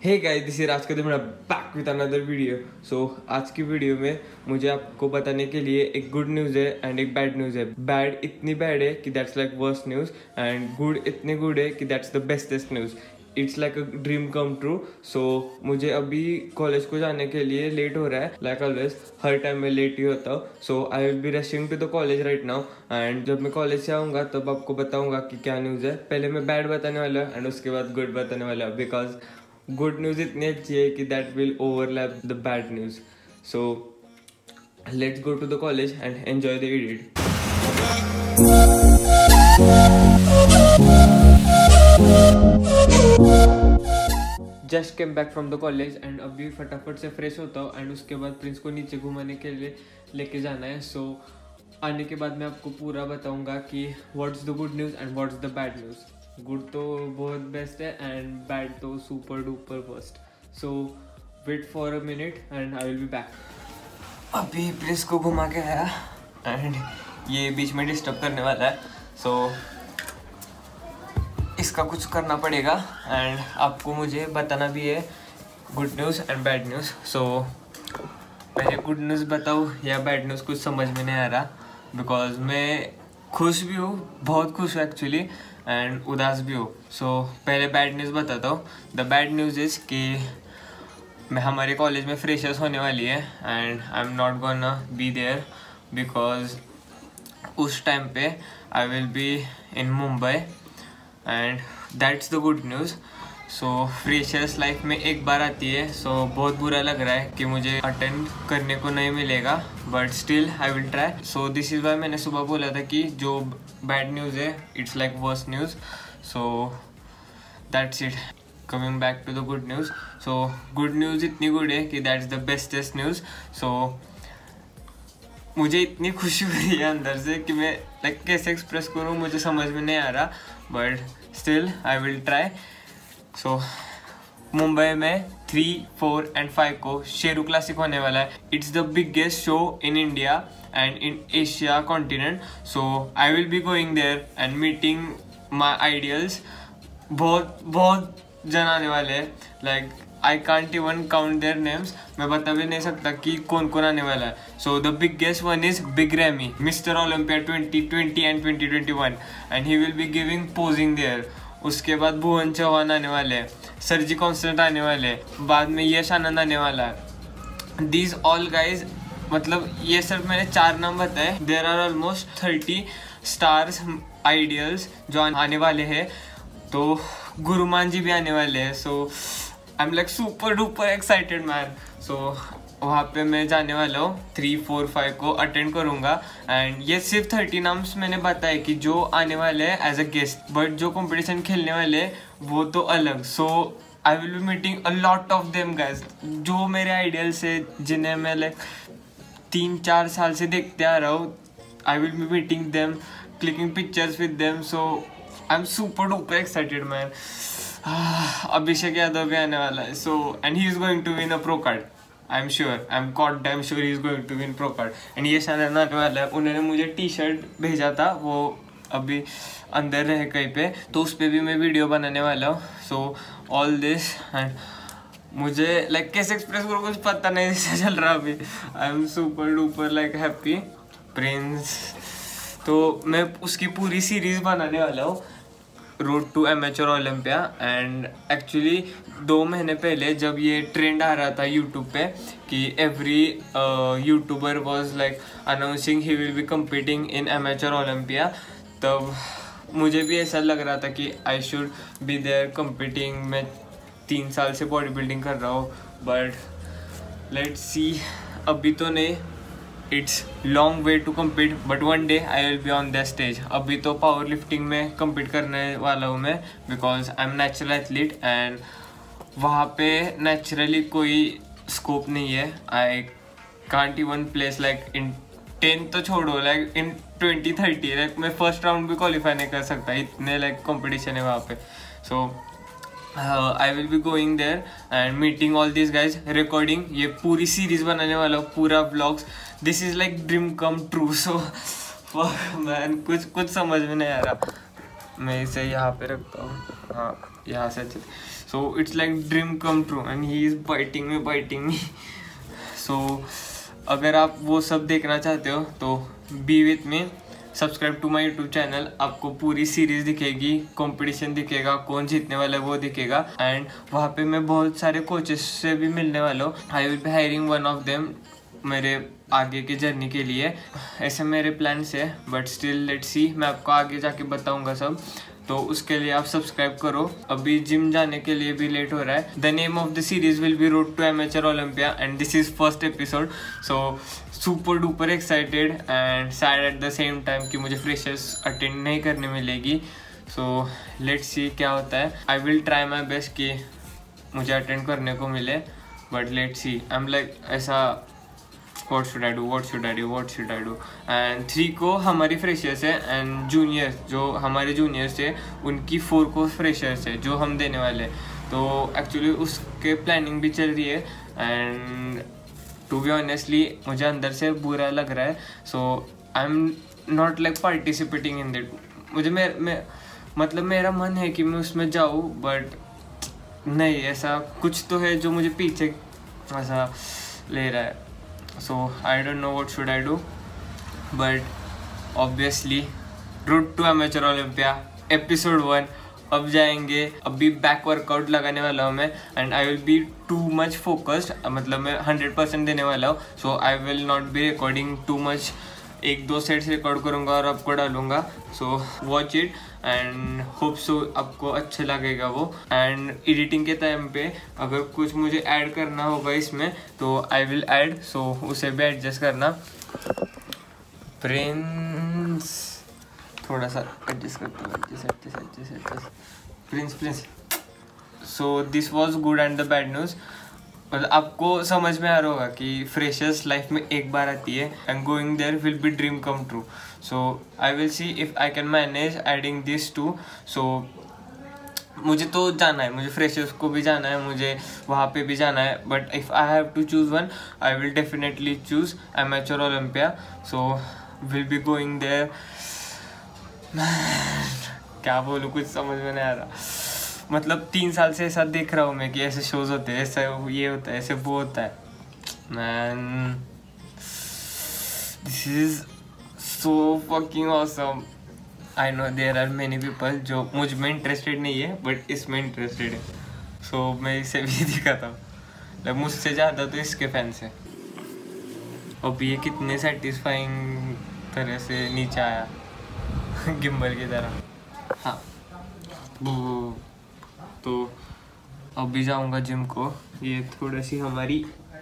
Hey guys, this is Raj Kadam back with another video. So आज की video में मुझे आपको बताने के लिए एक गुड न्यूज़ है एंड एक बैड न्यूज़ है। बैड इतनी बैड है कि that's like worst news, and good इतनी गुड है कि that's the bestest news. It's like a dream come true. So मुझे अभी कॉलेज को जाने के लिए लेट हो रहा है, लाइक ऑलवेज हर टाइम मैं लेट ही होता हूँ। So I will be rushing to the college right now, and जब मैं कॉलेज से आऊँगा तब आपको बताऊँगा कि क्या न्यूज़ है। पहले मैं बैड बताने वाला हूँ एंड उसके बाद गुड बताने वाला हूँ, बिकॉज गुड न्यूज़ इतनी अच्छी है कि that will overlap the bad news. So let's go to the college and enjoy the edit. Just came back from the college and अभी फटाफट से फ्रेश होता हूँ एंड उसके बाद प्रिंस को नीचे घुमाने के लिए लेके जाना है। सो आने के बाद मैं आपको पूरा बताऊंगा कि what's the good news and what's the bad news. Good तो बहुत बेस्ट है एंड बैड तो super duper first. So wait for a minute and I will be back. अभी प्रिंस को घुमा के आया एंड ये बीच में डिस्टर्ब करने वाला है, सो इसका कुछ करना पड़ेगा एंड आपको मुझे बताना भी है good news and bad news. So पहले गुड न्यूज़ बताऊँ या बैड न्यूज़, कुछ समझ में नहीं आ रहा, बिकॉज मैं खुश भी हूँ, बहुत खुश हूँ एक्चुअली, एंड उदास भी हूँ। सो पहले बैड न्यूज़ बताता हूँ। द बैड न्यूज़ इज़ कि मैं हमारे कॉलेज में फ्रेशर्स होने वाली है and I am not gonna be there because उस टाइम पे I will be in Mumbai and that's the good news. So freshers life में एक बार आती है, सो बहुत बुरा लग रहा है कि मुझे अटेंड करने को नहीं मिलेगा, but still I will try. So this is why मैंने सुबह बोला था कि जो बैड न्यूज़ है it's like worst news. So that's it. Coming back to the good news. So good news इतनी गुड है कि that's the bestest news. So मुझे इतनी खुशी हो रही है अंदर से कि मैं लाइक कैसे एक्सप्रेस करूँ, मुझे समझ में नहीं आ रहा, but still I will try. So Mumbai में 3, 4 एंड 5 को शेरू क्लासिक होने वाला है। It's the biggest show in India and in Asia continent. So I will be going there and meeting my ideals. बहुत जन आने वाले हैं, like I can't even count their names. मैं बता भी नहीं सकता कि कौन कौन आने वाला है। So the biggest one is big Ramy, Mister Olympia 2020 and 2021, and he will be giving posing there. उसके बाद भुवन चौहान आने वाले हैं, सरजी कॉन्स्टेंट आने वाले हैं, बाद में यश आनंद आने वाला है। दीज ऑल गाइज, मतलब ये सिर्फ मैंने 4 नाम बताए। There are almost 30 stars ideals जो आने वाले हैं। तो गुरुमान जी भी आने वाले हैं। So I am like super duper excited man. So वहाँ पे मैं जाने वाला हूँ, 3, 4, 5 को अटेंड करूँगा। एंड ये सिर्फ 30 नाम्स मैंने बताया कि जो आने वाले हैं एज अ गेस्ट, बट जो कंपटीशन खेलने वाले हैं वो तो अलग। So I will be meeting a lot of them guys, जो मेरे आइडियल्स है, जिन्हें मैं लाइक 3-4 साल से देखते आ रहा हूँ। I will be meeting them, clicking pictures with them. So I am super duper excited man. Abhishek Yadav भी आने वाला है। So and he is going to win a pro card, I am sure, I am god damn sure he is going to win pro card. And ये शानदार आने वाला है। उन्होंने मुझे टी-शर्ट भेजा था, वो अभी अंदर रहे कहीं पे, तो उस पर भी मैं वीडियो बनाने वाला हूँ। सो ऑल दिस एंड मुझे लाइक कैसे एक्सप्रेस करूँ कुछ पता नहीं चल रहा अभी। I am super duper like happy. Prince तो मैं उसकी पूरी सीरीज बनाने वाला हूँ, road to amateur Olympia. And actually 2 महीने पहले जब ये ट्रेंड आ रहा था यूट्यूब पे कि every YouTuber was like announcing he will be competing in amateur Olympia, तब मुझे भी ऐसा लग रहा था कि I should be there competing. मैं 3 साल से बॉडी बिल्डिंग कर रहा हूँ, बट लेट्स सी, अभी तो नहीं। It's long way to compete, but one day I will be on that stage. अभी तो पावर लिफ्टिंग में कम्पीट करने वाला हूँ मैं, because I am natural athlete and वहाँ पे नेचुरली कोई स्कोप नहीं है। I can't even place like in 10 तो छोड़ो, लाइक इन 20-30 लाइक मैं फर्स्ट राउंड भी क्वालिफाई नहीं कर सकता, इतने लाइक कॉम्पिटिशन है वहाँ पे। So I will be going there and meeting all this guys, recording ये पूरी सीरीज बनाने वाला हूँ, पूरा vlogs. This is like dream come true. So man कुछ समझ में नहीं आ रहा। मैं इसे यहाँ पे रखता हूँ, हाँ यहाँ से अच्छे। so it's like dream come true and he is biting me. So अगर आप वो सब देखना चाहते हो तो be with me, subscribe to my YouTube channel. आपको पूरी सीरीज दिखेगी, कंपटीशन दिखेगा, कौन जीतने वाला है वो दिखेगा, एंड वहाँ पे मैं बहुत सारे कोचेस से भी मिलने वाला हूँ। I will be hiring one of them मेरे आगे की जर्नी के लिए। ऐसे मेरे प्लान्स है, बट स्टिल लेट्स सी, मैं आपको आगे जाके बताऊँगा सब। तो उसके लिए आप सब्सक्राइब करो। अभी जिम जाने के लिए भी लेट हो रहा है। The name of the series will be road to amateur Olympia and this is first episode. So super duper excited and sad at the same time कि मुझे फ्रेशर्स अटेंड नहीं करने मिलेगी। सो लेट्स सी क्या होता है। I will try my best कि मुझे अटेंड करने को मिले, but let's see. I am like ऐसा what should I do and 3 को हमारी फ्रेशर्स है एंड जूनियर्स जो हमारे जूनियर्स है उनकी 4 को फ्रेशर्स है जो हम देने वाले। तो एक्चुअली उसके प्लानिंग भी चल रही है एंड टू बी ऑनेस्टली मुझे अंदर से बुरा लग रहा है। So I am not like participating in that. मुझे मतलब मेरा मन है कि मैं उसमें जाऊँ, बट नहीं, ऐसा कुछ तो है जो मुझे पीछे ऐसा ले रहा है। So I don't know what should I do, but obviously Road to Amateur Olympia episode 1 अब जाएंगे। अभी बैक वर्कआउट लगाने वाला हूँ मैं and I will be too much focused, मतलब मैं 100% देने वाला हूँ। So I will not be recording too much, 1-2 sets record करूँगा और आपको डालूंगा। So watch it and hope so आपको अच्छा लगेगा वो। एंड एडिटिंग के टाइम पे अगर कुछ मुझे ऐड करना होगा इसमें तो आई विल ऐड, सो उसे भी एडजस्ट करना। प्रिंस थोड़ा सा एडजस्ट करता हूँ, adjust prince. So this was good and the bad news. मतलब आपको समझ में आ रहा होगा कि फ्रेशर्स लाइफ में एक बार आती है and going there will be dream come true. So I will see if I can manage adding this too. So मुझे तो जाना है, मुझे फ्रेशर्स को भी जाना है, मुझे वहाँ पे भी जाना है, but if I have to choose one I will definitely choose amateur Olympia. So will be going there. क्या बोलूँ, कुछ समझ में नहीं आ रहा। मतलब 3 साल से ऐसा देख रहा हूँ मैं कि ऐसे शोज होते हैं, ऐसा ये होता है, ऐसे वो होता है। Man this is so fucking awesome. I know there are many people जो मुझ में इंटरेस्टेड नहीं है बट इसमें इंटरेस्टेड है। सो मैं इसे भी दिखाता हूँ, मतलब मुझसे ज़्यादा तो इसके फैंस हैं। अब ये कितने सेटिस्फाइंग तरह से नीचे आया गिम्बल की तरह। हाँ तो अभी जाऊंगा जिम को। ये थोड़ा सी हमारी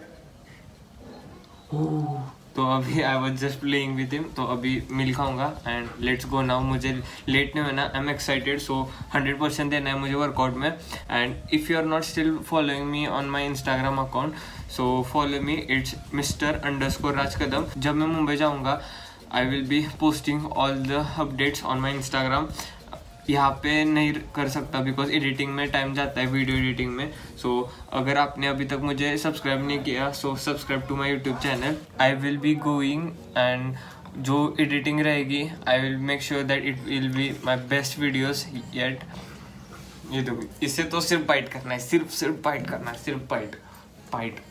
तो अभी I was just playing with him, तो अभी मिल खाऊंगा एंड लेट्स गो नाउ। मुझे लेट नहीं होना, आई एम एक्साइटेड। सो 100% देना है मुझे वर्कआउट में। And if you are not still following me on my Instagram account so follow me, it's Mr. Rajkadam. जब मैं मुंबई जाऊँगा I will be posting all the updates on my Instagram. यहाँ पे नहीं कर सकता बिकॉज एडिटिंग में टाइम जाता है, वीडियो एडिटिंग में। सो अगर आपने अभी तक मुझे सब्सक्राइब नहीं किया so subscribe to my YouTube channel. I will be going and जो एडिटिंग रहेगी I will make sure that it will be my best videos yet. ये देखो, इससे तो सिर्फ बाइट करना है, सिर्फ बाइट करना है, सिर्फ बाइट।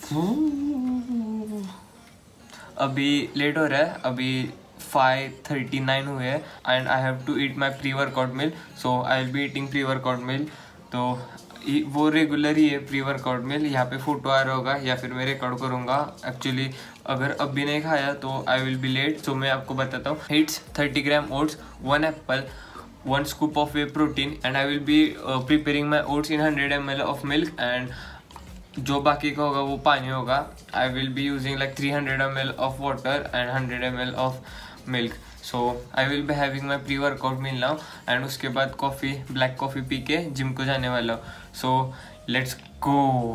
अभी लेट हो रहा है, अभी 5:39 हुए हैं and I have to eat my pre workout meal. So I will be eating pre workout meal. तो वो रेगुलर ही है प्री वर्कआउट मील। यहाँ पे फोटो आ रहा होगा या फिर मैं रिकॉर्ड करूँगा। एक्चुअली अगर अभी नहीं खाया तो I will be late. So मैं आपको बताता हूँ। It's 30 gram oats, 1 apple, 1 scoop of whey protein and I will be preparing my oats in 100 ml of milk and जो बाकी का होगा वो पानी होगा। I will be using like 300 ml of water and 100 ml of milk. So I will be having my pre workout meal now and उसके बाद coffee, black coffee पी के जिम को जाने वाला हूँ। So let's go.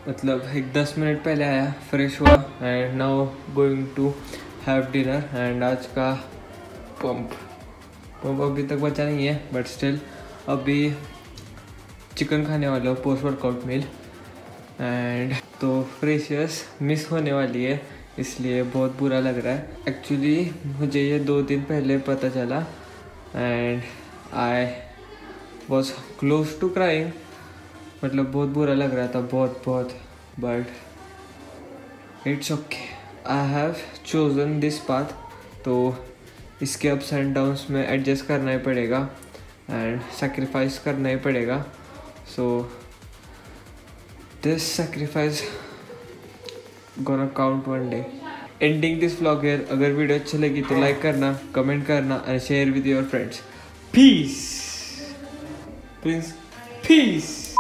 मतलब एक 10 मिनट पहले आया, फ्रेश हुआ and now going to have dinner. And आज का पंप अभी तक बचा नहीं है, बट स्टिल अभी चिकन खाने वाला हूँ पोस्ट वर्कआउट मील। एंड तो फ्रेशियस मिस होने वाली है, इसलिए बहुत बुरा लग रहा है। एक्चुअली मुझे ये 2 दिन पहले पता चला and I was close to crying. मतलब बहुत बुरा लग रहा था, बहुत, but it's okay, I have chosen this path. तो इसके अप्स एंड डाउन्स में एडजस्ट करना ही पड़ेगा एंड सेक्रीफाइस करना ही पड़ेगा। So this sacrifice gonna count one day. Ending this vlog here. अगर वीडियो अच्छी लगी तो लाइक करना, कमेंट करना and share with your friends. Piece.